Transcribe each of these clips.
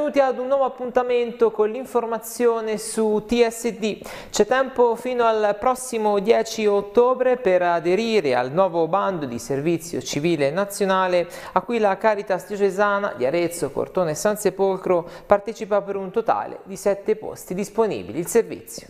Benvenuti ad un nuovo appuntamento con l'informazione su TSD. C'è tempo fino al prossimo 10 ottobre per aderire al nuovo bando di servizio civile nazionale a cui la Caritas diocesana di Arezzo, Cortona e San Sepolcro partecipa per un totale di 7 posti disponibili. Il servizio.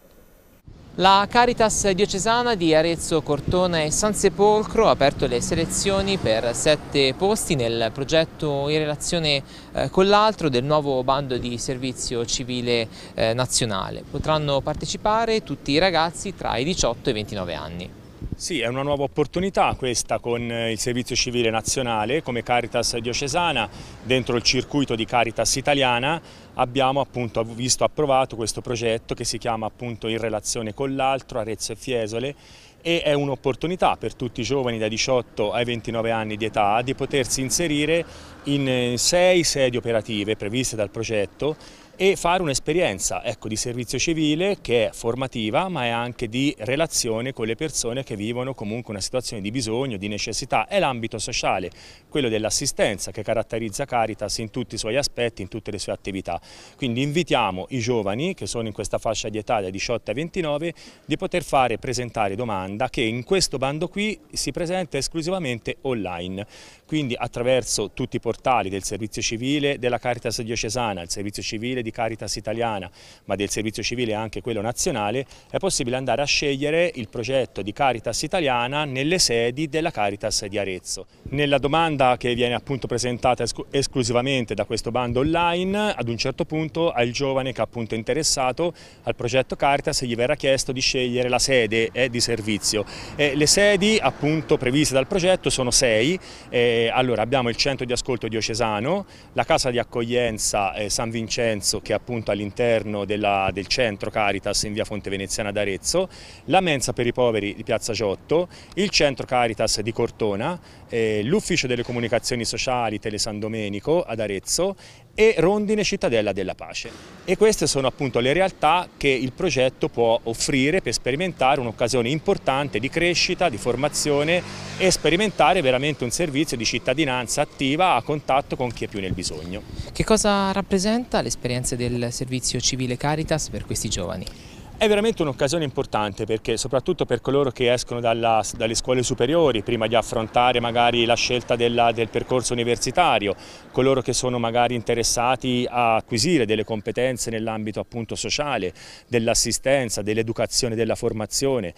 La Caritas diocesana di Arezzo, Cortona e San Sepolcro ha aperto le selezioni per 7 posti nel progetto in relazione con l'altro del nuovo bando di servizio civile nazionale. Potranno partecipare tutti i ragazzi tra i 18 e i 29 anni. Sì, è una nuova opportunità questa con il servizio civile nazionale. Come Caritas diocesana, dentro il circuito di Caritas italiana, abbiamo appunto visto approvato questo progetto che si chiama appunto In relazione con l'altro, Arezzo e Fiesole, e è un'opportunità per tutti i giovani da 18 ai 29 anni di età di potersi inserire in 6 sedi operative previste dal progetto e fare un'esperienza di servizio civile che è formativa, ma è anche di relazione con le persone che vivono comunque una situazione di bisogno, di necessità. È l'ambito sociale, quello dell'assistenza, che caratterizza Caritas in tutti i suoi aspetti, in tutte le sue attività. Quindi invitiamo i giovani che sono in questa fascia di età da 18 ai 29 di poter presentare domanda, che in questo bando qui si presenta esclusivamente online, quindi attraverso tutti i portali del servizio civile della Caritas diocesana, il servizio civile di Caritas italiana, ma del servizio civile anche quello nazionale, è possibile andare a scegliere il progetto di Caritas italiana nelle sedi della Caritas di Arezzo. Nella domanda che viene appunto presentata esclusivamente da questo bando online, ad un certo punto al giovane che è appunto interessato al progetto Caritas gli verrà chiesto di scegliere la sede di servizio. Le sedi appunto previste dal progetto sono 6. Allora abbiamo il centro di ascolto diocesano, la casa di accoglienza San Vincenzo, che è appunto all'interno del centro Caritas in via Fonte Veneziana d'Arezzo, la mensa per i poveri di Piazza Giotto, il centro Caritas di Cortona, l'ufficio delle comunicazioni sociali Tele San Domenico ad Arezzo e Rondine Cittadella della Pace. E queste sono appunto le realtà che il progetto può offrire per sperimentare un'occasione importante di crescita, di formazione e sperimentare veramente un servizio di cittadinanza attiva a contatto con chi è più nel bisogno. Che cosa rappresenta l'esperienza del servizio civile Caritas per questi giovani? È veramente un'occasione importante perché soprattutto per coloro che escono dalle scuole superiori prima di affrontare magari la scelta del percorso universitario, coloro che sono magari interessati a acquisire delle competenze nell'ambito appunto sociale, dell'assistenza, dell'educazione, della formazione,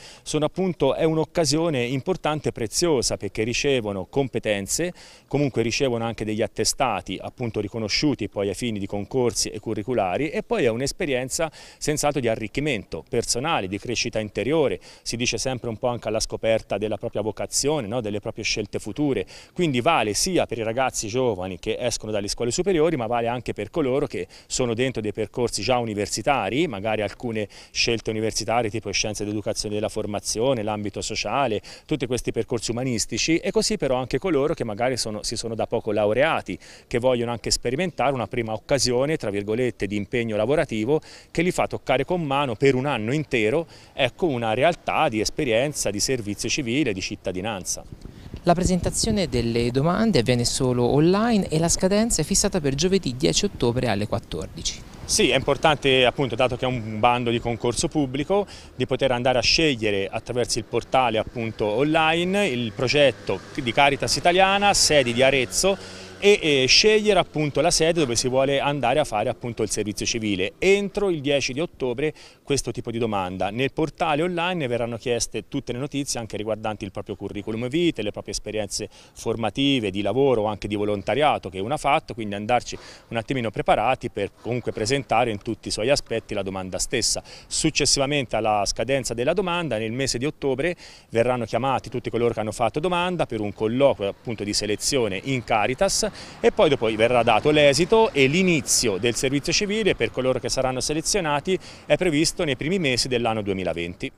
è un'occasione importante e preziosa perché ricevono competenze, comunque ricevono anche degli attestati appunto riconosciuti poi ai fini di concorsi e curriculari e poi è un'esperienza senz'altro di arricchimento personale, di crescita interiore, si dice sempre un po' anche alla scoperta della propria vocazione, no? Delle proprie scelte future, quindi vale sia per i ragazzi giovani che escono dalle scuole superiori, ma vale anche per coloro che sono dentro dei percorsi già universitari, magari alcune scelte universitarie tipo scienze dell'educazione e della formazione, l'ambito sociale, tutti questi percorsi umanistici e così però anche coloro che magari si sono da poco laureati, che vogliono anche sperimentare una prima occasione, tra virgolette, di impegno lavorativo che li fa toccare con mano per un anno intero una realtà di esperienza, di servizio civile, di cittadinanza. La presentazione delle domande avviene solo online e la scadenza è fissata per giovedì 10 ottobre alle 14. Sì, è importante appunto, dato che è un bando di concorso pubblico, di poter andare a scegliere attraverso il portale appunto online il progetto di Caritas italiana, sedi di Arezzo, e scegliere appunto la sede dove si vuole andare a fare appunto il servizio civile. Entro il 10 di ottobre questo tipo di domanda. Nel portale online verranno chieste tutte le notizie anche riguardanti il proprio curriculum vitae, le proprie esperienze formative, di lavoro o anche di volontariato che uno ha fatto, quindi andarci un attimino preparati per comunque presentare in tutti i suoi aspetti la domanda stessa. Successivamente alla scadenza della domanda, nel mese di ottobre, verranno chiamati tutti coloro che hanno fatto domanda per un colloquio appunto di selezione in Caritas e poi dopo verrà dato l'esito e l'inizio del servizio civile per coloro che saranno selezionati è previsto nei primi mesi dell'anno 2020.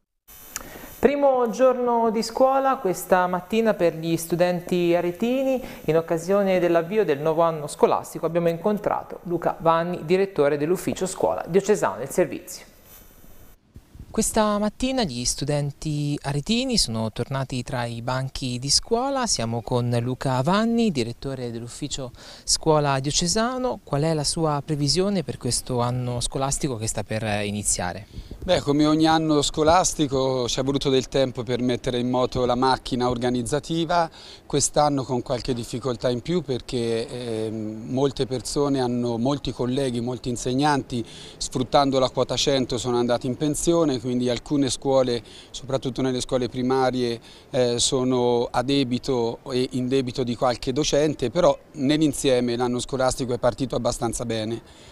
Primo giorno di scuola questa mattina per gli studenti aretini. In occasione dell'avvio del nuovo anno scolastico abbiamo incontrato Luca Vanni, direttore dell'ufficio scuola diocesano del servizio. Questa mattina gli studenti aretini sono tornati tra i banchi di scuola. Siamo con Luca Vanni, direttore dell'ufficio scuola diocesano. Qual è la sua previsione per questo anno scolastico che sta per iniziare? Come ogni anno scolastico ci è voluto del tempo per mettere in moto la macchina organizzativa, quest'anno con qualche difficoltà in più perché molte persone molti colleghi, molti insegnanti, sfruttando la quota 100 sono andati in pensione, quindi alcune scuole, soprattutto nelle scuole primarie, sono a debito e in debito di qualche docente, però nell'insieme l'anno scolastico è partito abbastanza bene.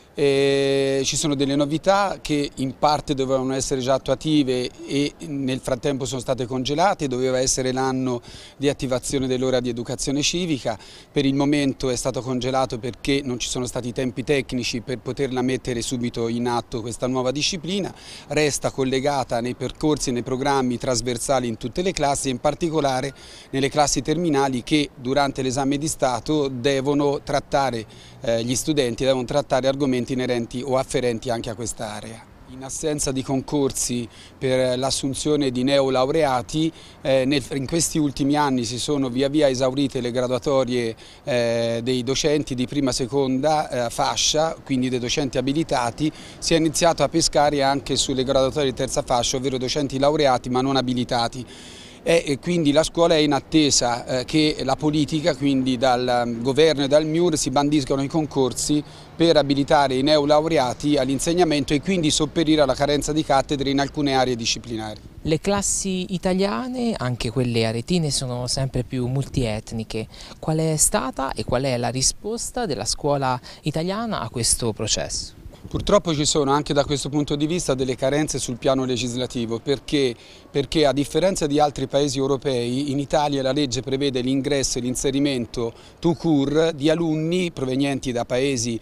Ci sono delle novità che in parte dovevano essere già attuative e nel frattempo sono state congelate. Doveva essere l'anno di attivazione dell'ora di educazione civica, per il momento è stato congelato perché non ci sono stati tempi tecnici per poterla mettere subito in atto questa nuova disciplina. Resta collegata nei percorsi e nei programmi trasversali in tutte le classi, in particolare nelle classi terminali che durante l'esame di Stato devono trattare, gli studenti devono trattare argomenti inerenti o afferenti anche a quest'area. In assenza di concorsi per l'assunzione di neolaureati, in questi ultimi anni si sono via via esaurite le graduatorie dei docenti di prima e seconda fascia, quindi dei docenti abilitati. Si è iniziato a pescare anche sulle graduatorie di terza fascia, ovvero docenti laureati ma non abilitati. E quindi la scuola è in attesa che la politica, quindi dal governo e dal MIUR, si bandiscano i concorsi per abilitare i neolaureati all'insegnamento e quindi sopperire alla carenza di cattedre in alcune aree disciplinari. Le classi italiane, anche quelle aretine, sono sempre più multietniche. Qual è stata e qual è la risposta della scuola italiana a questo processo? Purtroppo ci sono anche da questo punto di vista delle carenze sul piano legislativo perché a differenza di altri paesi europei in Italia la legge prevede l'ingresso e l'inserimento tout court di alunni provenienti da paesi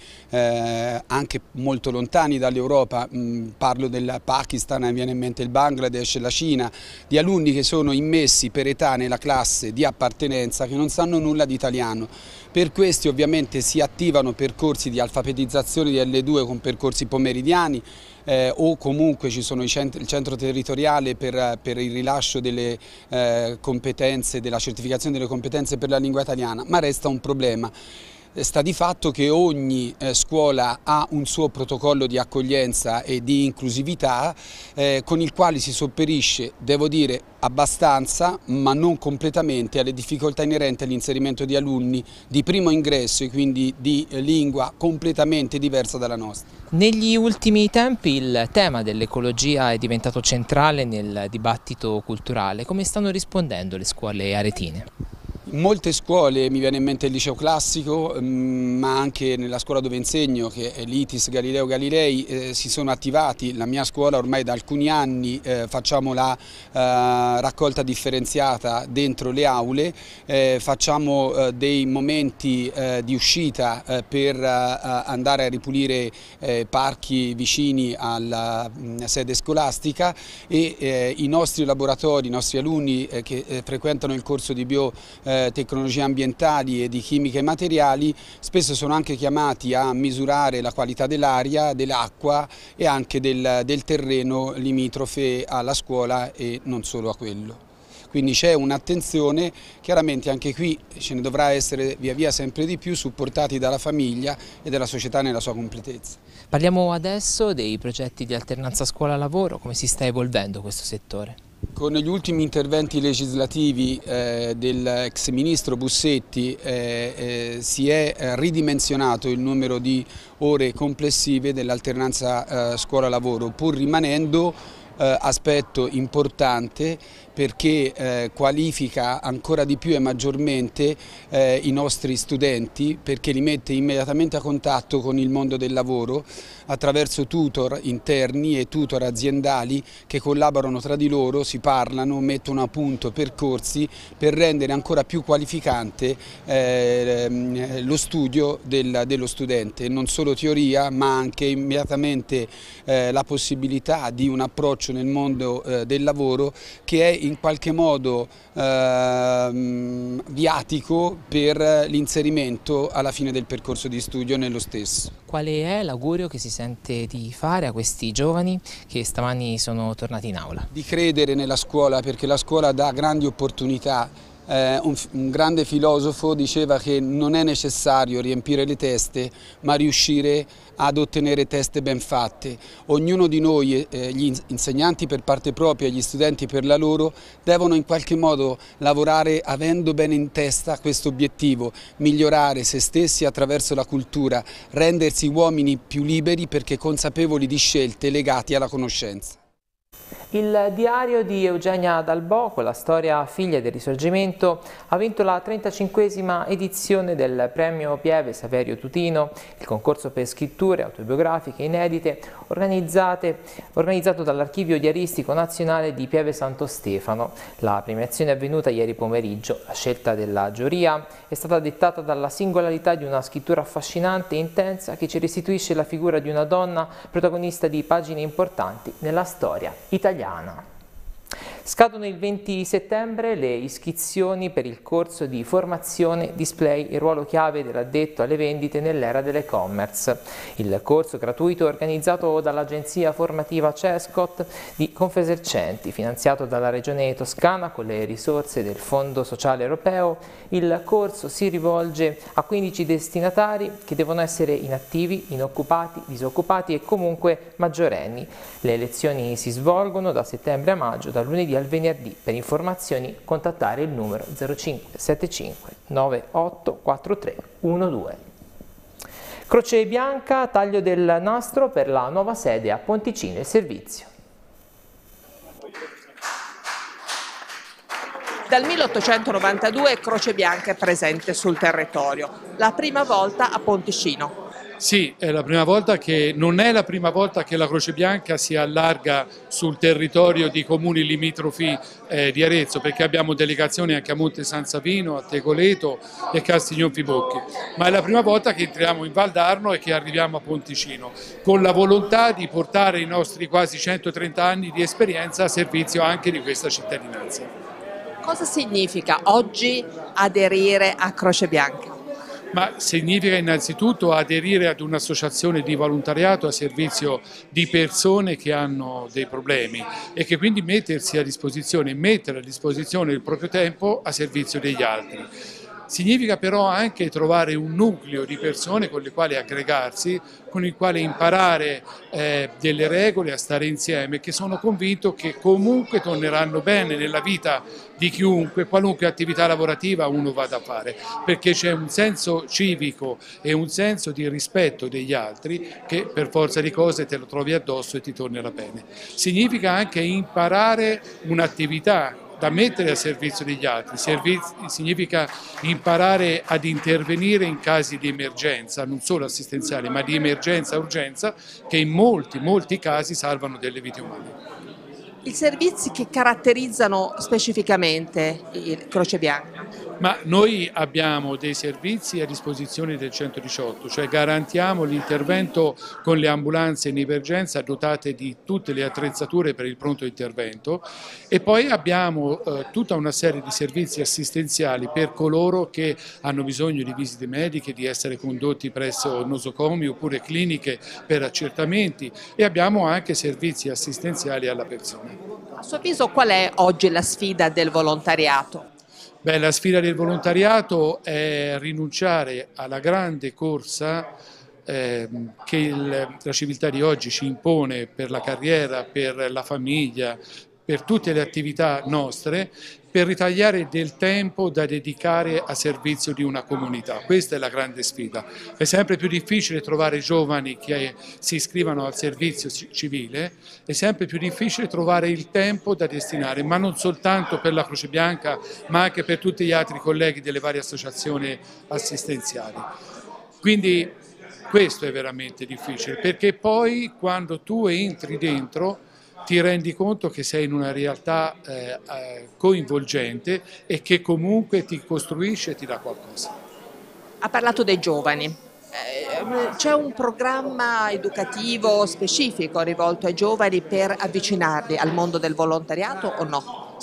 anche molto lontani dall'Europa, parlo del Pakistan, mi viene in mente il Bangladesh, la Cina, di alunni che sono immessi per età nella classe di appartenenza che non sanno nulla di italiano. Per questi ovviamente si attivano percorsi di alfabetizzazione di L2 con percorsi pomeridiani o comunque ci sono il centro territoriale per il rilascio delle competenze, della certificazione delle competenze per la lingua italiana, ma resta un problema. Sta di fatto che ogni scuola ha un suo protocollo di accoglienza e di inclusività con il quale si sopperisce, devo dire, abbastanza, ma non completamente, alle difficoltà inerenti all'inserimento di alunni di primo ingresso e quindi di lingua completamente diversa dalla nostra. Negli ultimi tempi il tema dell'ecologia è diventato centrale nel dibattito culturale. Come stanno rispondendo le scuole aretine? In molte scuole, mi viene in mente il liceo classico, ma anche nella scuola dove insegno, che è l'ITIS Galileo Galilei, si sono attivati. La mia scuola ormai da alcuni anni facciamo la raccolta differenziata dentro le aule, facciamo dei momenti di uscita per andare a ripulire parchi vicini alla sede scolastica e i nostri laboratori, i nostri alunni che frequentano il corso di tecnologie ambientali e di chimica e materiali spesso sono anche chiamati a misurare la qualità dell'aria, dell'acqua e anche del terreno limitrofe alla scuola e non solo a quello. Quindi c'è un'attenzione, chiaramente anche qui ce ne dovrà essere via via sempre di più, supportati dalla famiglia e dalla società nella sua completezza. Parliamo adesso dei progetti di alternanza scuola-lavoro, come si sta evolvendo questo settore? Con gli ultimi interventi legislativi dell'ex ministro Bussetti si è ridimensionato il numero di ore complessive dell'alternanza scuola-lavoro, pur rimanendo aspetto importante perché qualifica ancora di più e maggiormente i nostri studenti, perché li mette immediatamente a contatto con il mondo del lavoro attraverso tutor interni e tutor aziendali che collaborano tra di loro, si parlano, mettono a punto percorsi per rendere ancora più qualificante lo studio dello studente, non solo teoria ma anche immediatamente la possibilità di un approccio nel mondo del lavoro che è in qualche modo viatico per l'inserimento alla fine del percorso di studio nello stesso. Quale è l'augurio che si sente di fare a questi giovani che stamani sono tornati in aula? Di credere nella scuola, perché la scuola dà grandi opportunità. Un grande filosofo diceva che non è necessario riempire le teste, ma riuscire ad ottenere teste ben fatte. Ognuno di noi, gli insegnanti per parte propria e gli studenti per la loro, devono in qualche modo lavorare avendo bene in testa questo obiettivo: migliorare se stessi attraverso la cultura, rendersi uomini più liberi perché consapevoli di scelte legate alla conoscenza. Il diario di Eugenia Dalbò, con la storia Figlie del Risorgimento, ha vinto la 35esima edizione del premio Pieve Saverio Tutino, il concorso per scritture autobiografiche inedite organizzato dall'Archivio Diaristico Nazionale di Pieve Santo Stefano. La premiazione è avvenuta ieri pomeriggio. La scelta della giuria è stata dettata dalla singolarità di una scrittura affascinante e intensa che ci restituisce la figura di una donna protagonista di pagine importanti nella storia italiana. Scadono il 20 settembre le iscrizioni per il corso di formazione Display e ruolo chiave dell'addetto alle vendite nell'era dell'e-commerce. Il corso gratuito organizzato dall'agenzia formativa CESCOT di Confesercenti, finanziato dalla Regione Toscana con le risorse del Fondo Sociale Europeo. Il corso si rivolge a 15 destinatari che devono essere inattivi, inoccupati, disoccupati e comunque maggiorenni. Le lezioni si svolgono da settembre a maggio, dal lunedì al venerdì. Per informazioni contattare il numero 0575 98 43 12. Croce Bianca, taglio del nastro per la nuova sede a Ponticino e Servizio. Dal 1892 Croce Bianca è presente sul territorio, la prima volta a Ponticino. Sì, è la prima volta non è la prima volta che la Croce Bianca si allarga sul territorio di comuni limitrofi di Arezzo, perché abbiamo delegazioni anche a Monte San Savino, a Tegoleto e Castignon Fibocchi, ma è la prima volta che entriamo in Val d'Arno e che arriviamo a Ponticino, con la volontà di portare i nostri quasi 130 anni di esperienza a servizio anche di questa cittadinanza. Cosa significa oggi aderire a Croce Bianca? Ma significa innanzitutto aderire ad un'associazione di volontariato a servizio di persone che hanno dei problemi e che quindi mettere a disposizione il proprio tempo a servizio degli altri. Significa però anche trovare un nucleo di persone con le quali aggregarsi, con il quale imparare delle regole a stare insieme, che sono convinto che comunque torneranno bene nella vita di chiunque, qualunque attività lavorativa uno vada a fare, perché c'è un senso civico e un senso di rispetto degli altri che per forza di cose te lo trovi addosso e ti tornerà bene. Significa anche imparare un'attività da mettere a servizio degli altri, significa imparare ad intervenire in casi di emergenza, non solo assistenziali, ma di emergenza e urgenza, che in molti casi salvano delle vite umane. I servizi che caratterizzano specificamente il Croce Bianca? Ma noi abbiamo dei servizi a disposizione del 118, cioè garantiamo l'intervento con le ambulanze in emergenza dotate di tutte le attrezzature per il pronto intervento, e poi abbiamo tutta una serie di servizi assistenziali per coloro che hanno bisogno di visite mediche, di essere condotti presso nosocomi oppure cliniche per accertamenti, e abbiamo anche servizi assistenziali alla persona. A suo avviso qual è oggi la sfida del volontariato? Beh, la sfida del volontariato è rinunciare alla grande corsa che la civiltà di oggi ci impone per la carriera, per la famiglia, per tutte le attività nostre, per ritagliare del tempo da dedicare a servizio di una comunità. Questa è la grande sfida. È sempre più difficile trovare giovani che si iscrivano al servizio civile, è sempre più difficile trovare il tempo da destinare, ma non soltanto per la Croce Bianca, ma anche per tutti gli altri colleghi delle varie associazioni assistenziali. Quindi questo è veramente difficile, perché poi quando tu entri dentro ti rendi conto che sei in una realtà coinvolgente e che comunque ti costruisce e ti dà qualcosa. Ha parlato dei giovani. C'è un programma educativo specifico rivolto ai giovani per avvicinarli al mondo del volontariato o no?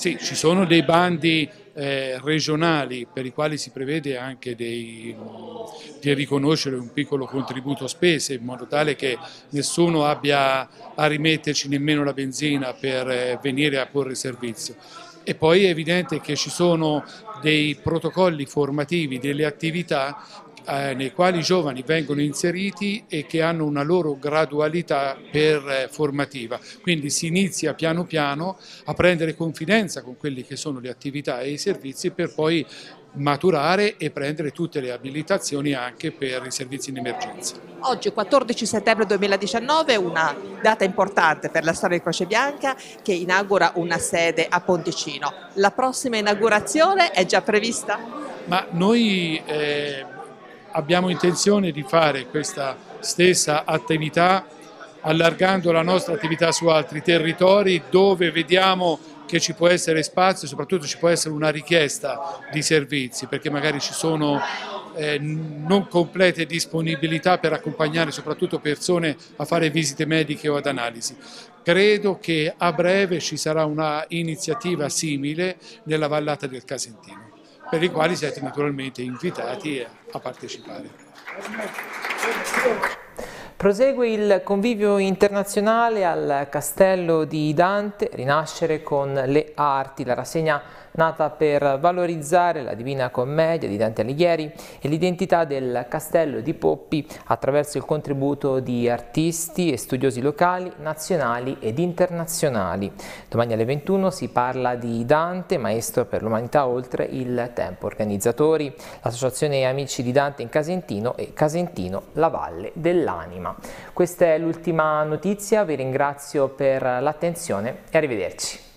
Sì, ci sono dei bandi regionali per i quali si prevede anche di riconoscere un piccolo contributo spese in modo tale che nessuno abbia a rimetterci nemmeno la benzina per venire a porre servizio. E poi è evidente che ci sono dei protocolli formativi, delle attività nei quali i giovani vengono inseriti e che hanno una loro gradualità formativa. Quindi si inizia piano piano a prendere confidenza con quelle che sono le attività e i servizi per poi maturare e prendere tutte le abilitazioni anche per i servizi in emergenza. Oggi 14 settembre 2019 è una data importante per la storia di Croce Bianca che inaugura una sede a Ponticino. La prossima inaugurazione è già prevista? Ma noi abbiamo intenzione di fare questa stessa attività allargando la nostra attività su altri territori dove vediamo che ci può essere spazio, soprattutto ci può essere una richiesta di servizi, perché magari ci sono non complete disponibilità per accompagnare soprattutto persone a fare visite mediche o ad analisi. Credo che a breve ci sarà una iniziativa simile nella vallata del Casentino, per i quali siete naturalmente invitati a partecipare. Prosegue il convivio internazionale al Castello di Dante, Rinascere con le arti, la rassegna nata per valorizzare la Divina Commedia di Dante Alighieri e l'identità del Castello di Poppi attraverso il contributo di artisti e studiosi locali, nazionali ed internazionali. Domani alle 21 si parla di Dante, maestro per l'umanità oltre il tempo. Organizzatori, l'Associazione Amici di Dante in Casentino e Casentino, la Valle dell'Anima. Questa è l'ultima notizia, vi ringrazio per l'attenzione e arrivederci.